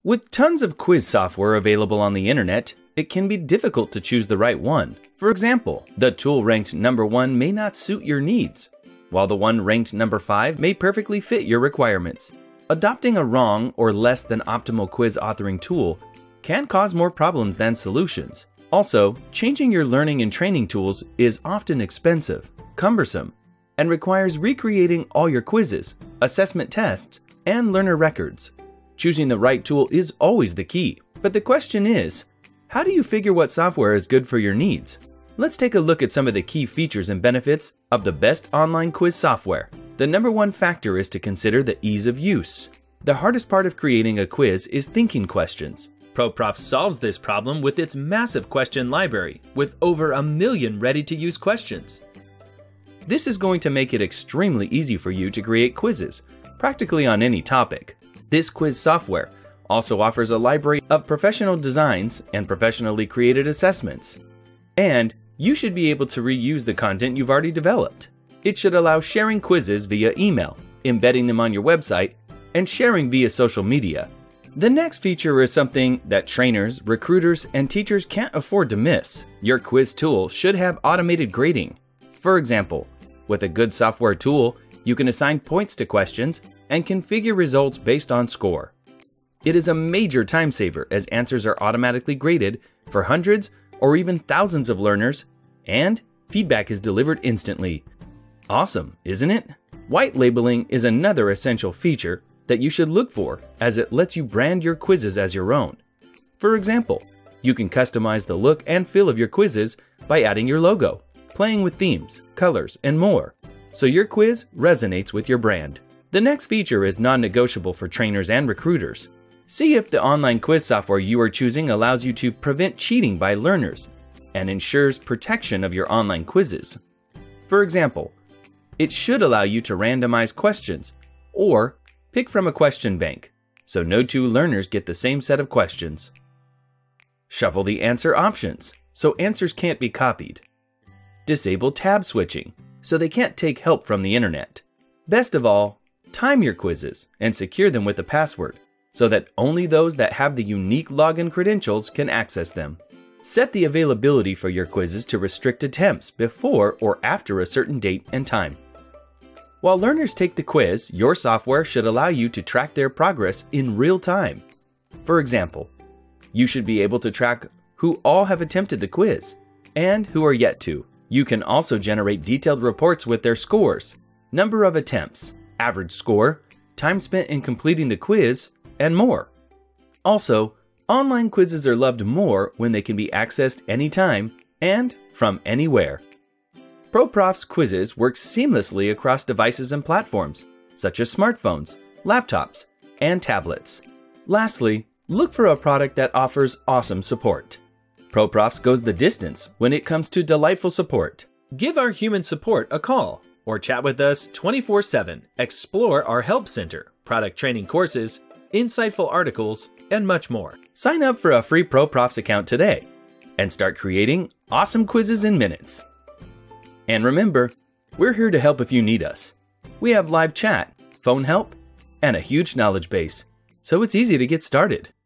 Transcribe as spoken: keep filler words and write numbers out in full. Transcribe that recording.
With tons of quiz software available on the internet, it can be difficult to choose the right one. For example, the tool ranked number one may not suit your needs, while the one ranked number five may perfectly fit your requirements. Adopting a wrong or less than optimal quiz authoring tool can cause more problems than solutions. Also, changing your learning and training tools is often expensive, cumbersome, and requires recreating all your quizzes, assessment tests, and learner records. Choosing the right tool is always the key, but the question is, how do you figure what software is good for your needs? Let's take a look at some of the key features and benefits of the best online quiz software. The number one factor is to consider the ease of use. The hardest part of creating a quiz is thinking questions. ProProf solves this problem with its massive question library, with over a million ready-to-use questions. This is going to make it extremely easy for you to create quizzes, practically on any topic. This quiz software also offers a library of professional designs and professionally created assessments. And you should be able to reuse the content you've already developed. It should allow sharing quizzes via email, embedding them on your website, and sharing via social media. The next feature is something that trainers, recruiters, and teachers can't afford to miss. Your quiz tool should have automated grading. For example, with a good software tool, you can assign points to questions and configure results based on score. It is a major time saver as answers are automatically graded for hundreds or even thousands of learners, and feedback is delivered instantly. Awesome, isn't it? White labeling is another essential feature that you should look for, as it lets you brand your quizzes as your own. For example, you can customize the look and feel of your quizzes by adding your logo, playing with themes, colors, and more, so your quiz resonates with your brand. The next feature is non-negotiable for trainers and recruiters. See if the online quiz software you are choosing allows you to prevent cheating by learners and ensures protection of your online quizzes. For example, it should allow you to randomize questions or pick from a question bank, so no two learners get the same set of questions. Shuffle the answer options, so answers can't be copied. Disable tab switching, so they can't take help from the internet. Best of all, time your quizzes and secure them with a password, so that only those that have the unique login credentials can access them. Set the availability for your quizzes to restrict attempts before or after a certain date and time. While learners take the quiz, your software should allow you to track their progress in real time. For example, you should be able to track who all have attempted the quiz and who are yet to. You can also generate detailed reports with their scores, number of attempts, average score, time spent in completing the quiz, and more. Also, online quizzes are loved more when they can be accessed anytime and from anywhere. ProProf's quizzes work seamlessly across devices and platforms, such as smartphones, laptops, and tablets. Lastly, look for a product that offers awesome support. ProProfs goes the distance when it comes to delightful support. Give our human support a call or chat with us twenty-four seven. Explore our help center, product training courses, insightful articles, and much more. Sign up for a free ProProfs account today and start creating awesome quizzes in minutes. And remember, we're here to help if you need us. We have live chat, phone help, and a huge knowledge base, so it's easy to get started.